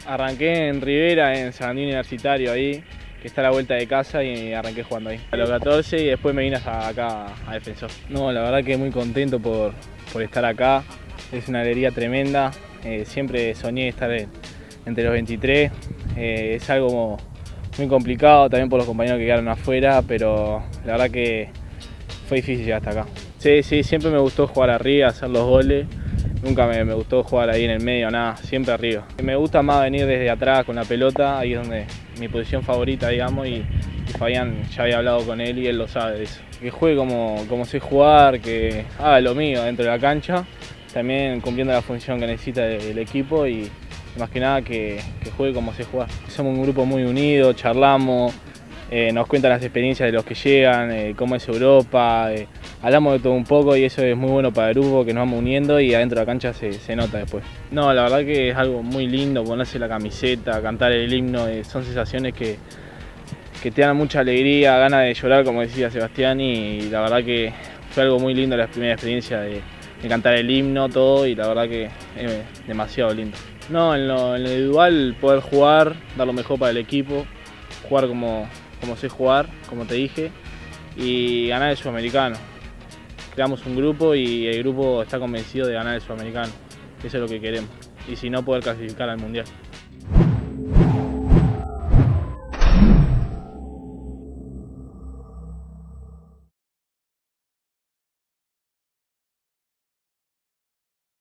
Arranqué en Rivera, en San Andrés Universitario ahí, que está a la vuelta de casa, y arranqué jugando ahí. A los 14 y después me vine hasta acá a Defensor. No, la verdad que muy contento por estar acá, es una alegría tremenda. Siempre soñé estar entre los 23, es algo muy complicado también por los compañeros que quedaron afuera, pero la verdad que fue difícil llegar hasta acá. Sí, siempre me gustó jugar arriba, hacer los goles. Nunca me gustó jugar ahí en el medio, nada, siempre arriba. Me gusta más venir desde atrás con la pelota, ahí es donde mi posición favorita, digamos, y Fabián ya había hablado con él y él lo sabe de eso. Que juegue como sé jugar, que haga lo mío dentro de la cancha, también cumpliendo la función que necesita el equipo y más que nada que juegue como sé jugar. Somos un grupo muy unido, charlamos, nos cuentan las experiencias de los que llegan, cómo es Europa, hablamos de todo un poco y eso es muy bueno para el grupo, que nos vamos uniendo y adentro de la cancha se nota después. No, la verdad que es algo muy lindo ponerse la camiseta, cantar el himno, son sensaciones que te dan mucha alegría, ganas de llorar, como decía Sebastián, y la verdad que fue algo muy lindo la primera experiencia de cantar el himno, todo, y la verdad que es demasiado lindo. No, en lo individual poder jugar, dar lo mejor para el equipo, jugar como sé jugar, como te dije, y ganar el Sudamericano. Creamos un grupo y el grupo está convencido de ganar el Sudamericano, eso es lo que queremos, y si no, poder clasificar al Mundial.